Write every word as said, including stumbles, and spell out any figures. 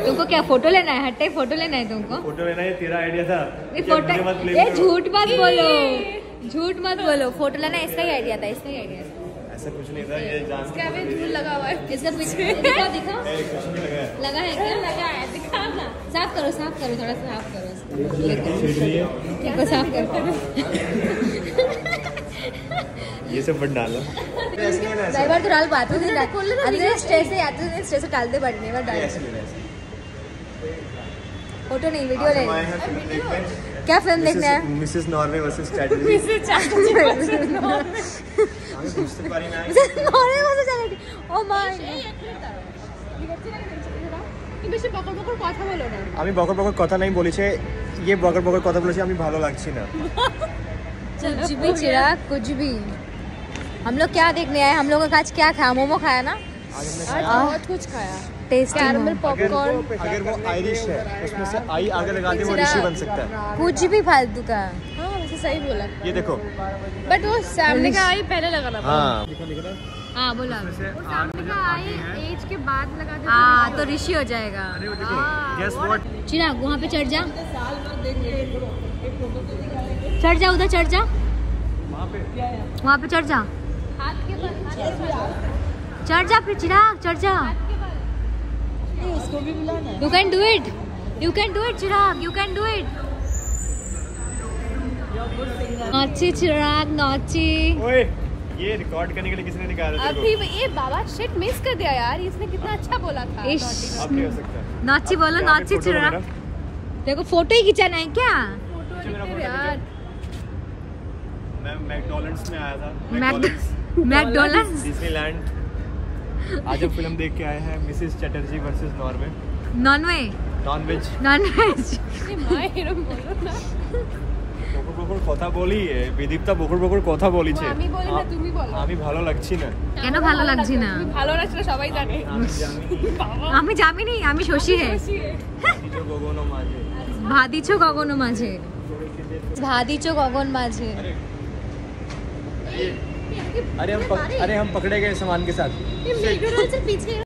तुमको क्या फोटो लेना है? हट्टे फोटो लेना है तुमको? फोटो लेना है, तेरा आइडिया था। ये फोटो, ये झूठ मत बोलो, झूठ मत बोलो। फोटो लेना इसका ही आइडिया था, इसका ही आइडिया था। ऐसा कुछ नहीं था, ये जान क्या में झूठ लगा हुआ है इसका पीछे दिखा दिखा कुछ नहीं लगा है। लगा है क्या? लगा है, दिखा ना। साफ करो, साफ करो, थोड़ा साफ करो इसको। इसको साफ करो। ये सब मत डालो। कई बार तो डाल पाते दिन आते स्ट्रेस से आते दिन स्ट्रेस से डालते पड़ने बार डाल। फोटो नहीं, वीडियो ले। क्या फिल्म देखना है? Mrs Norway versus Chatterjee. Mrs Chatterjee versus Norway. আমি বুঝতে পারি না। নরওয়ে ভাষা জানি। ও মাই। তুমি বেশি বকর বকর কথা বলো না। আমি বকর বকর কথা নাই বলেছে, ये বকর বকর কথা বলেছে, আমি ভালো লাগছে না। कुछ भी चिराग, कुछ भी। हम लोग क्या देखने आए? हम लोगों का आज क्या खाया? मोमो खाया ना? आज हमने आज बहुत कुछ खाया। Tasty caramel momo. पॉपकॉर्न। अगर वो आयरिश है, उसमें से आई आगे लगा दे वो ऋषि बन सकता है। कुछ भी फालतू का। हाँ वैसे सही बोला। ये देखो। बट वो सामने का आई पहले लगाना था। हाँ। हाँ बोला। सामने का आई एज के बाद लगा दे। हाँ तो ऋषि हो जाएगा। Guess what? चिराग वहाँ पे चढ़ जा, चढ़ जा, उधर चढ़ जा, वहाँ पे वहाँ पे चढ़ जा, हाथ के बल चढ़ जा, फिर चिराग चढ़ जा। इसको भी बुलाना है। You can do it, you can do it Chirag, you can do it। नाची चिराग नाची। ओए, ये रिकॉर्ड करने के लिए किसने निकाला तेरे को? अभी ये बाबा शिट मिस कर दिया यार, इसने कितना अच्छा बोला था। इश। अब क्या हो सकता है? नाची बोलो, यहाँ पे नाची फोटो चिराग। वगैरह? देखो फोटो ही खिंचाना है क्या? फोटो मेरा एडिटर फोटो यार। मैं मैकडॉनल्ड्स में आया था। McDonald's, McDonald's, Disneyland. आज हम फिल्म देख के आए हैं, Mrs Chatterjee versus Norway. Non veg, non veg. Non veg. ये माय हीरो बोलो ना। বকুর বকুর কথা বলি, বিদীপ্তা বকুর বকুর কথা বলিছে। আমি বলি না, তুমি বলো। আমি ভালো লাগছি না। কেন ভালো লাগছে না? তুমি ভালো লাগছে না সবাই জানে। আমি জানি। আমি জানি, আমি শশী হে। কিছু গগন মাঝে। ভাদিছো গগন মাঝে, ভাদিছো গগন মাঝে। अरे हम पक, अरे हम पकड़े गए सामान के साथ। ये मैकडॉनल्ड्स से पीछे